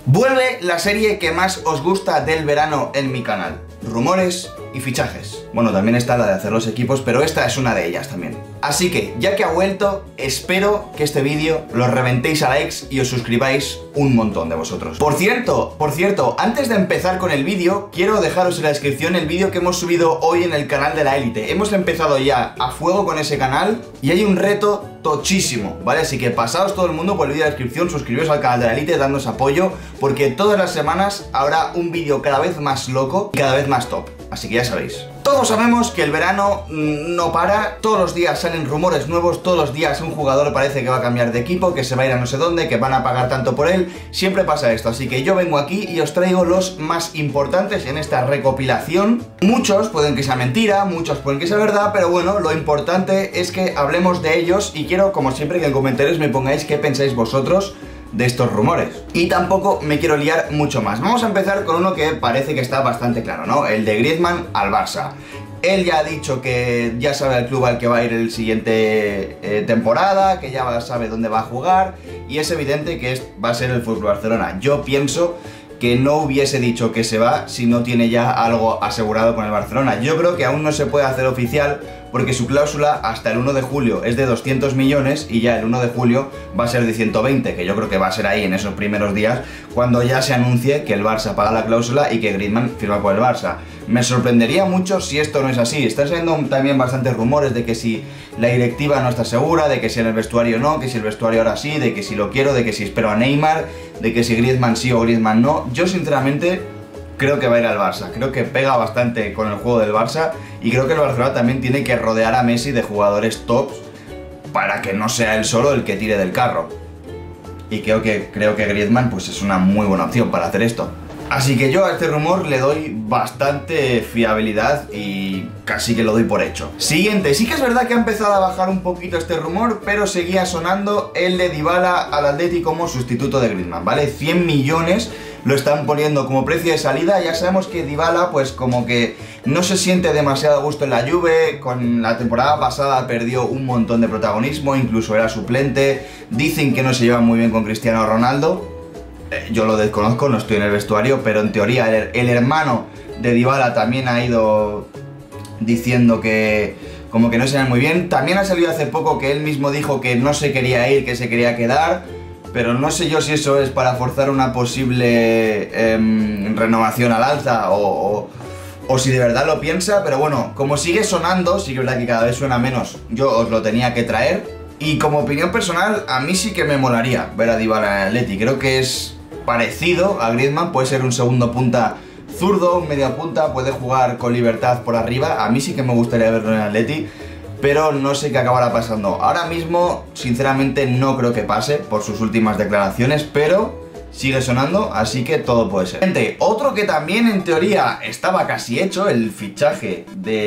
Vuelve la serie que más os gusta del verano en mi canal, rumores y fichajes. Bueno, también está la de hacer los equipos, pero esta es una de ellas también. Así que, ya que ha vuelto, espero que este vídeo lo reventéis a likes y os suscribáis un montón de vosotros. Por cierto, antes de empezar con el vídeo, quiero dejaros en la descripción el vídeo que hemos subido hoy en el canal de la élite. Hemos empezado ya a fuego con ese canal y hay un reto tochísimo, ¿vale? Así que pasaos todo el mundo por el vídeo de la descripción, suscribiros al canal de la élite, dándonos apoyo, porque todas las semanas habrá un vídeo cada vez más loco y cada vez más top. Así que ya sabéis. Todos sabemos que el verano no para, todos los días salen rumores nuevos, todos los días un jugador parece que va a cambiar de equipo, que se va a ir a no sé dónde, que van a pagar tanto por él, siempre pasa esto, así que yo vengo aquí y os traigo los más importantes en esta recopilación. Muchos pueden que sea mentira, muchos pueden que sea verdad, pero bueno, lo importante es que hablemos de ellos y quiero, como siempre, que en comentarios me pongáis qué pensáis vosotros de estos rumores. Y tampoco me quiero liar mucho más. Vamos a empezar con uno que parece que está bastante claro, ¿no? El de Griezmann al Barça. Él ya ha dicho que ya sabe el club al que va a ir el siguiente temporada, que ya sabe dónde va a jugar, y es evidente que va a ser el FC Barcelona. Yo pienso que no hubiese dicho que se va si no tiene ya algo asegurado con el Barcelona. Yo creo que aún no se puede hacer oficial porque su cláusula hasta el 1 de julio es de 200 millones y ya el 1 de julio va a ser de 120, que yo creo que va a ser ahí en esos primeros días cuando ya se anuncie que el Barça paga la cláusula y que Griezmann firma por el Barça. Me sorprendería mucho si esto no es así. Están saliendo también bastantes rumores de que si la directiva no está segura, de que si en el vestuario no, que si el vestuario ahora sí, de que si lo quiero, de que si espero a Neymar, de que si Griezmann sí o Griezmann no. Yo sinceramente creo que va a ir al Barça, creo que pega bastante con el juego del Barça y creo que el Barcelona también tiene que rodear a Messi de jugadores tops para que no sea él solo el que tire del carro. Y creo que Griezmann pues es una muy buena opción para hacer esto. Así que yo a este rumor le doy bastante fiabilidad y casi que lo doy por hecho. Siguiente, sí que es verdad que ha empezado a bajar un poquito este rumor, pero seguía sonando el de Dybala al Atleti como sustituto de Griezmann, ¿vale? 100 millones lo están poniendo como precio de salida. Ya sabemos que Dybala pues como que no se siente demasiado a gusto en la Juve, con la temporada pasada perdió un montón de protagonismo, incluso era suplente, dicen que no se lleva muy bien con Cristiano Ronaldo. Yo lo desconozco, no estoy en el vestuario, pero en teoría el hermano de Dybala también ha ido diciendo que como que no se ve muy bien. También ha salido hace poco que él mismo dijo que no se quería ir, que se quería quedar, pero no sé yo si eso es para forzar una posible renovación al alza o si de verdad lo piensa, pero bueno, como sigue sonando, sí que es verdad que cada vez suena menos, yo os lo tenía que traer. Y como opinión personal, a mí sí que me molaría ver a Dybala en Atleti. Creo que es parecido a Griezmann, puede ser un segundo punta zurdo, un media punta, puede jugar con libertad por arriba. A mí sí que me gustaría verlo en Atleti, pero no sé qué acabará pasando. Ahora mismo, sinceramente, no creo que pase por sus últimas declaraciones, pero sigue sonando, así que todo puede ser. Gente, otro que también en teoría estaba casi hecho, el fichaje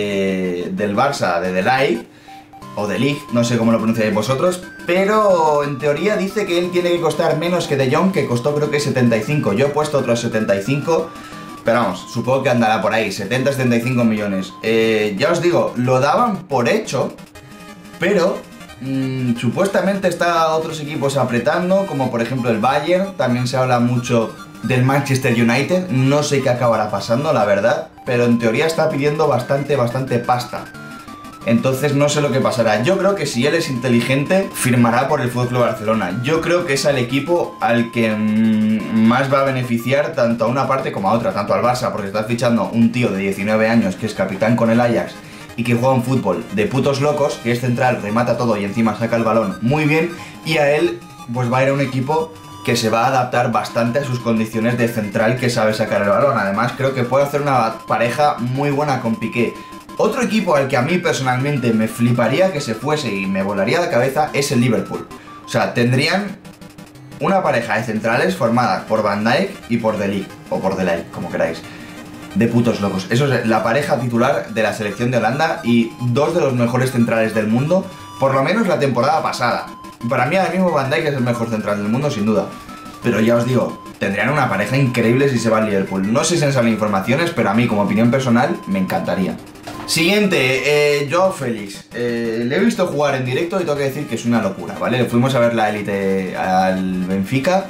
del Barça de De Ligt, o De Ligt, no sé cómo lo pronunciáis vosotros, pero en teoría dice que él tiene que costar menos que De Jong, que costó creo que 75, yo he puesto otros 75, pero vamos, supongo que andará por ahí, 70-75 millones. Ya os digo, lo daban por hecho, pero supuestamente está otros equipos apretando, como por ejemplo el Bayern, también se habla mucho del Manchester United, no sé qué acabará pasando, la verdad, pero en teoría está pidiendo bastante pasta. Entonces no sé lo que pasará. Yo creo que si él es inteligente, firmará por el FC Barcelona. Yo creo que es el equipo al que más va a beneficiar tanto a una parte como a otra, tanto al Barça, porque está fichando un tío de 19 años que es capitán con el Ajax y que juega un fútbol de putos locos, que es central, remata todo y encima saca el balón muy bien, y a él pues va a ir a un equipo que se va a adaptar bastante a sus condiciones de central, que sabe sacar el balón. Además creo que puede hacer una pareja muy buena con Piqué. Otro equipo al que a mí personalmente me fliparía que se fuese y me volaría la cabeza es el Liverpool. O sea, tendrían una pareja de centrales formada por Van Dijk y por De Ligt, o por De Ligt, como queráis. De putos locos. Eso es la pareja titular de la selección de Holanda y dos de los mejores centrales del mundo, por lo menos la temporada pasada. Para mí ahora mismo Van Dijk es el mejor central del mundo, sin duda. Pero ya os digo, tendrían una pareja increíble si se va al Liverpool. No sé si han salido informaciones, pero a mí como opinión personal me encantaría. Siguiente, Joao Félix. Le he visto jugar en directo y tengo que decir que es una locura, ¿vale? Fuimos a ver la élite al Benfica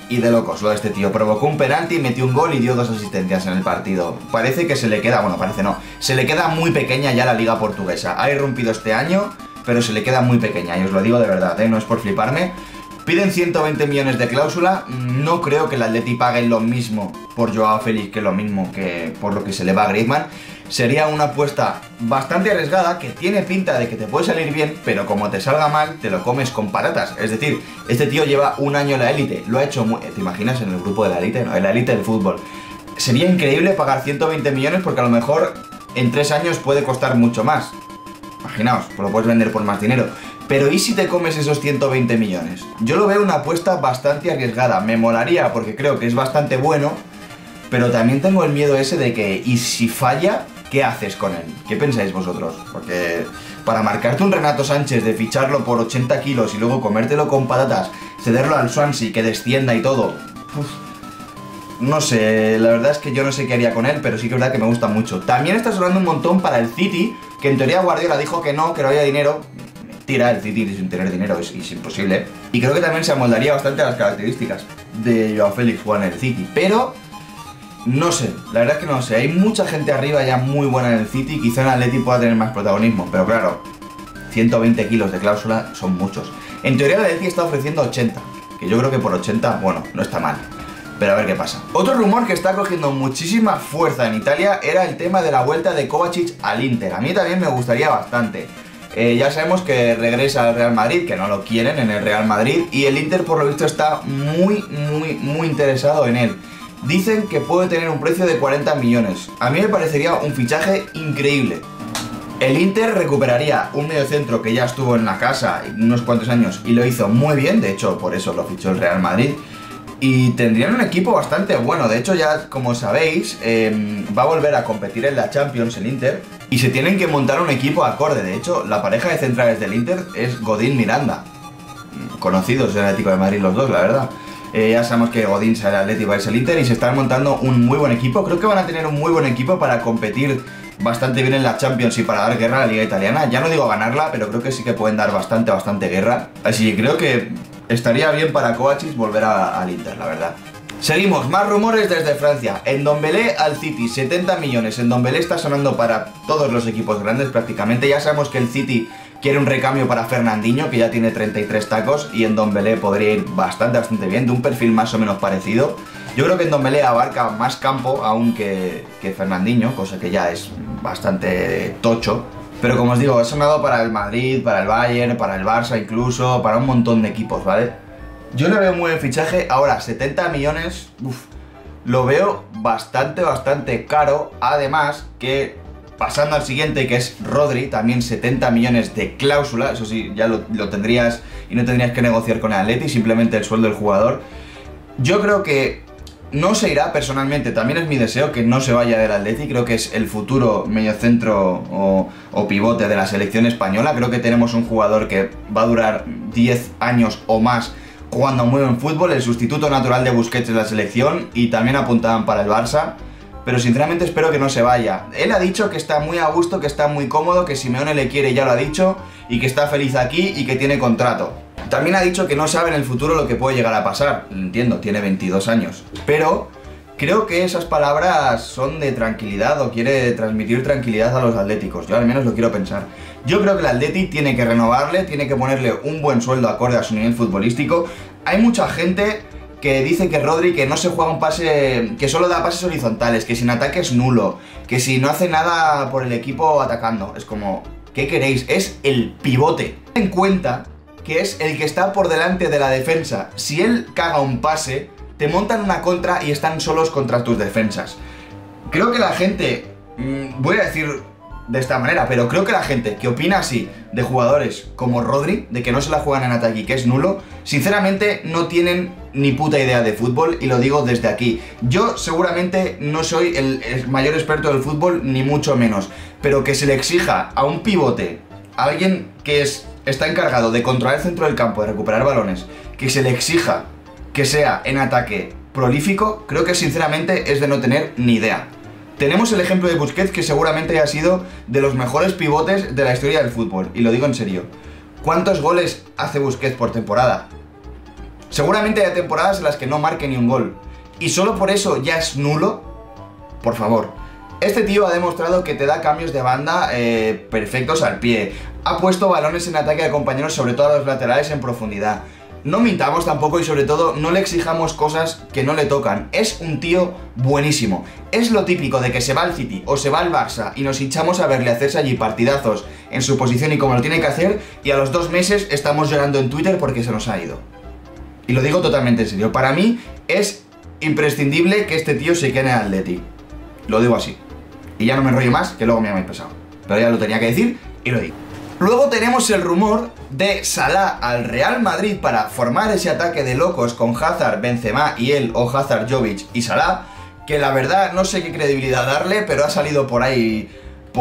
y de locos lo de este tío. Provocó un penalti, metió un gol y dio 2 asistencias en el partido. Parece que se le queda, bueno, parece no, se le queda muy pequeña ya la liga portuguesa. Ha irrumpido este año, pero se le queda muy pequeña, y os lo digo de verdad, no es por fliparme. Piden 120 millones de cláusula. No creo que el Atleti pague lo mismo por Joao Félix que lo mismo que por lo que se le va a Griezmann. Sería una apuesta bastante arriesgada, que tiene pinta de que te puede salir bien, pero como te salga mal, te lo comes con patatas. Es decir, este tío lleva un año en la élite, lo ha hecho muy... ¿Te imaginas en el grupo de la élite? No, en la élite del fútbol. Sería increíble pagar 120 millones porque a lo mejor en 3 años puede costar mucho más. Imaginaos, pues lo puedes vender por más dinero. Pero ¿y si te comes esos 120 millones? Yo lo veo una apuesta bastante arriesgada. Me molaría porque creo que es bastante bueno, pero también tengo el miedo ese de que, ¿y si falla? ¿Qué haces con él? ¿Qué pensáis vosotros? Porque para marcarte un Renato Sánchez de ficharlo por 80 kilos y luego comértelo con patatas, cederlo al Swansea, que descienda y todo... No sé, la verdad es que yo no sé qué haría con él, pero sí que es verdad que me gusta mucho. También está sonando un montón para el City, que en teoría Guardiola dijo que no había dinero. Mentira, el City sin tener dinero es imposible. Y creo que también se amoldaría bastante a las características de Joao Félix jugar en el City. Pero, no sé, la verdad es que no sé. Hay mucha gente arriba ya muy buena en el City, quizá en el Atleti pueda tener más protagonismo. Pero claro, 120 kilos de cláusula son muchos. En teoría el Atleti está ofreciendo 80, que yo creo que por 80, bueno, no está mal. Pero a ver qué pasa. Otro rumor que está cogiendo muchísima fuerza en Italia era el tema de la vuelta de Kovacic al Inter. A mí también me gustaría bastante. Ya sabemos que regresa al Real Madrid, que no lo quieren en el Real Madrid, y el Inter por lo visto está muy interesado en él. Dicen que puede tener un precio de 40 millones. A mí me parecería un fichaje increíble. El Inter recuperaría un mediocentro que ya estuvo en la casa unos cuantos años y lo hizo muy bien, de hecho por eso lo fichó el Real Madrid. Y tendrían un equipo bastante bueno. De hecho ya, como sabéis, va a volver a competir en la Champions el Inter. Y se tienen que montar un equipo acorde. De hecho, la pareja de centrales del Inter es Godín-Miranda. Conocidos en el Atlético de Madrid los dos, la verdad. Ya sabemos que Godín sale al Atlético y va a irse al Inter. Y se están montando un muy buen equipo. Creo que van a tener un muy buen equipo para competir bastante bien en la Champions y para dar guerra a la Liga Italiana. Ya no digo ganarla, pero creo que sí que pueden dar bastante guerra. Así que creo que estaría bien para Kovacic volver al Inter, la verdad. Seguimos, más rumores desde Francia. Ndombélé al City, 70 millones. Ndombélé está sonando para todos los equipos grandes prácticamente. Ya sabemos que el City quiere un recambio para Fernandinho, que ya tiene 33 tacos, y Ndombélé podría ir bastante bien, de un perfil más o menos parecido. Yo creo que Ndombélé abarca más campo aún que Fernandinho, cosa que ya es bastante tocho. Pero como os digo, ha sonado para el Madrid, para el Bayern, para el Barça incluso, para un montón de equipos, ¿vale? Yo le veo muy buen fichaje. Ahora, 70 millones, lo veo bastante caro. Además que, pasando al siguiente, que es Rodri, también 70 millones de cláusula. Eso sí, ya lo tendrías y no tendrías que negociar con el Atleti, simplemente el sueldo del jugador. Yo creo que no se irá personalmente, también es mi deseo que no se vaya del Atleti. Creo que es el futuro mediocentro o pivote de la selección española. Creo que tenemos un jugador que va a durar 10 años o más jugando muy buen fútbol, el sustituto natural de Busquets en la selección, y también apuntaban para el Barça. Pero sinceramente espero que no se vaya. Él ha dicho que está muy a gusto, que está muy cómodo, que Simeone le quiere, ya lo ha dicho, y que está feliz aquí y que tiene contrato. También ha dicho que no sabe en el futuro lo que puede llegar a pasar. Entiendo, tiene 22 años. Pero creo que esas palabras son de tranquilidad, o quiere transmitir tranquilidad a los atléticos. Yo al menos lo quiero pensar. Yo creo que el Atleti tiene que renovarle, tiene que ponerle un buen sueldo acorde a su nivel futbolístico. Hay mucha gente que dice que Rodri, que no se juega un pase, que solo da pases horizontales, que sin ataque es nulo, que si no hace nada por el equipo atacando. Es como, ¿qué queréis? Es el pivote. Ten en cuenta que es el que está por delante de la defensa. Si él caga un pase, te montan una contra y están solos contra tus defensas. Creo que la gente, voy a decir de esta manera, pero creo que la gente que opina así de jugadores como Rodri, de que no se la juegan en ataque y que es nulo, sinceramente no tienen ni puta idea de fútbol, y lo digo desde aquí. Yo seguramente no soy el mayor experto del fútbol, ni mucho menos, pero que se le exija a un pivote, a alguien que está encargado de controlar el centro del campo, de recuperar balones, que se le exija que sea en ataque prolífico, creo que sinceramente es de no tener ni idea. Tenemos el ejemplo de Busquets, que seguramente ha sido de los mejores pivotes de la historia del fútbol, y lo digo en serio. ¿Cuántos goles hace Busquets por temporada? Seguramente haya temporadas en las que no marque ni un gol. Y solo por eso ya es nulo. Por favor. Este tío ha demostrado que te da cambios de banda perfectos al pie. Ha puesto balones en ataque de compañeros, sobre todo a los laterales, en profundidad. No mintamos tampoco y sobre todo no le exijamos cosas que no le tocan. Es un tío buenísimo. Es lo típico de que se va al City o se va al Barça y nos hinchamos a verle hacerse allí partidazos en su posición y como lo tiene que hacer, y a los 2 meses estamos llorando en Twitter porque se nos ha ido. Y lo digo totalmente en serio. Para mí es imprescindible que este tío se quede en el Atleti. Lo digo así. Y ya no me enrollo más, que luego me llamáis pesado. Pero ya lo tenía que decir y lo digo. Luego tenemos el rumor de Salah al Real Madrid para formar ese ataque de locos con Hazard, Benzema y él, o Hazard, Jovic y Salah, que la verdad no sé qué credibilidad darle, pero ha salido por ahí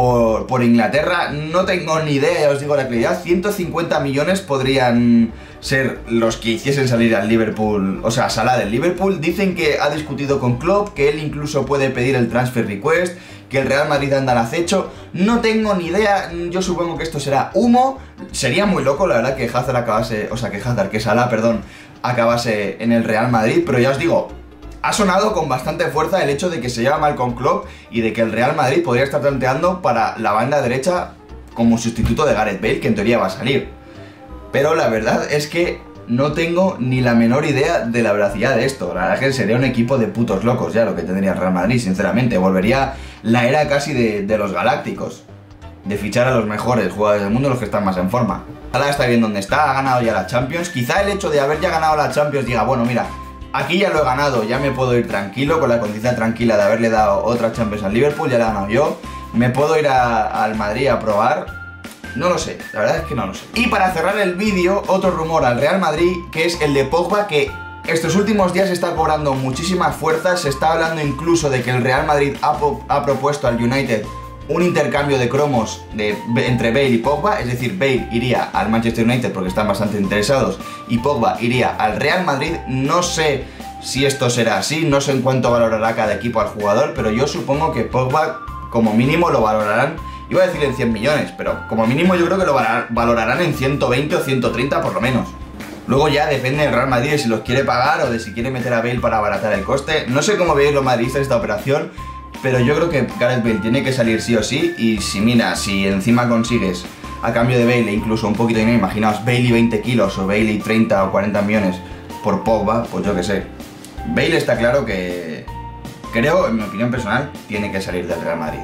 por Inglaterra. No tengo ni idea, ya os digo la credibilidad. 150 millones podrían ser los que hiciesen salir al Liverpool, o sea, Salah del Liverpool. Dicen que ha discutido con Klopp, que él incluso puede pedir el transfer request, que el Real Madrid anda al acecho. No tengo ni idea, yo supongo que esto será humo. Sería muy loco, la verdad, que Hazard acabase, o sea, que Salah, perdón, acabase en el Real Madrid, pero ya os digo, ha sonado con bastante fuerza el hecho de que se lleva mal con Klopp y de que el Real Madrid podría estar planteando para la banda derecha como sustituto de Gareth Bale, que en teoría va a salir. Pero la verdad es que no tengo ni la menor idea de la veracidad de esto. La verdad es que sería un equipo de putos locos ya lo que tendría el Real Madrid, sinceramente. Volvería la era casi de los galácticos, de fichar a los mejores jugadores del mundo, los que están más en forma. Salah está bien donde está, ha ganado ya la Champions. Quizá el hecho de haber ya ganado la Champions diga, bueno, mira, aquí ya lo he ganado, ya me puedo ir tranquilo, con la conciencia tranquila de haberle dado otra Champions al Liverpool, ya la he ganado yo. Me puedo ir al Madrid a probar. No lo sé, la verdad es que no lo sé. Y para cerrar el vídeo, otro rumor al Real Madrid, que es el de Pogba, que estos últimos días está cobrando muchísima fuerza. Se está hablando incluso de que el Real Madrid ha propuesto al United un intercambio de cromos entre Bale y Pogba, es decir, Bale iría al Manchester United porque están bastante interesados y Pogba iría al Real Madrid. No sé si esto será así, no sé en cuánto valorará cada equipo al jugador, pero yo supongo que Pogba como mínimo lo valorarán. Iba a decir en 100 millones, pero como mínimo yo creo que lo valorarán en 120 o 130 por lo menos. Luego ya depende del Real Madrid de si los quiere pagar o de si quiere meter a Bale para abaratar el coste. No sé cómo veis los madridistas esta operación, pero yo creo que Gareth Bale tiene que salir sí o sí. Y si encima consigues a cambio de Bale incluso un poquito de dinero, imaginaos Bale 20 kilos o Bale 30 o 40 millones por Pogba, pues yo qué sé. Bale está claro que, creo, en mi opinión personal, tiene que salir del Real Madrid.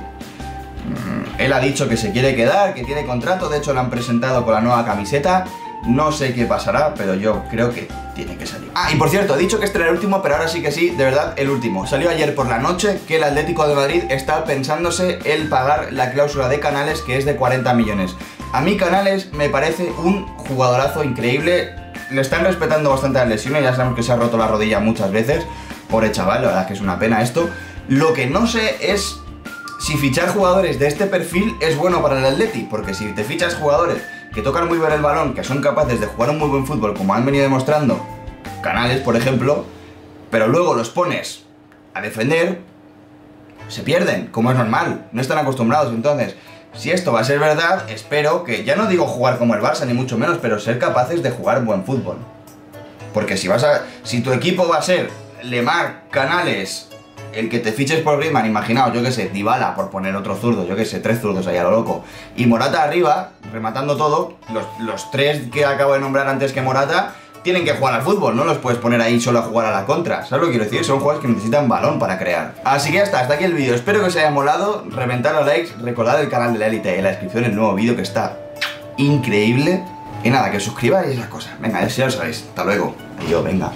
Él ha dicho que se quiere quedar, que tiene contrato, de hecho lo han presentado con la nueva camiseta. No sé qué pasará, pero yo creo que tiene que salir. Ah, y por cierto, he dicho que este era el último, pero ahora sí que sí, de verdad, el último. Salió ayer por la noche que el Atlético de Madrid está pensándose el pagar la cláusula de Canales, que es de 40 millones. A mí Canales me parece un jugadorazo increíble. Le están respetando bastante las lesiones, ya sabemos que se ha roto la rodilla muchas veces. Pobre chaval, la verdad es que es una pena esto. Lo que no sé es si fichar jugadores de este perfil es bueno para el Atleti, porque si te fichas jugadores que tocan muy bien el balón, que son capaces de jugar un muy buen fútbol, como han venido demostrando Canales, por ejemplo, pero luego los pones a defender, se pierden, como es normal, no están acostumbrados. Entonces, si esto va a ser verdad, espero que, ya no digo jugar como el Barça, ni mucho menos, pero ser capaces de jugar buen fútbol. Porque si tu equipo va a ser Lemar, Canales, el que te fiches por Griezmann, imaginaos, yo que sé, Dybala, por poner otro zurdo, yo que sé, 3 zurdos ahí a lo loco, y Morata arriba, rematando todo, los 3 que acabo de nombrar antes que Morata, tienen que jugar al fútbol, no los puedes poner ahí solo a jugar a la contra, ¿sabes lo que quiero decir? Son jugadores que necesitan balón para crear. Así que ya está, hasta aquí el vídeo, espero que os haya molado, reventad los likes, recordad el canal de la Élite en la descripción, el nuevo vídeo que está increíble, y nada, que os suscribáis y esas cosas. Venga, ya lo sabéis, hasta luego, adiós, venga.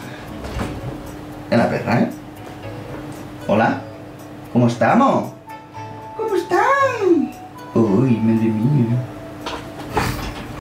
En la perra, ¿eh? Hola, ¿cómo estamos? ¿Cómo están? Uy, madre mía.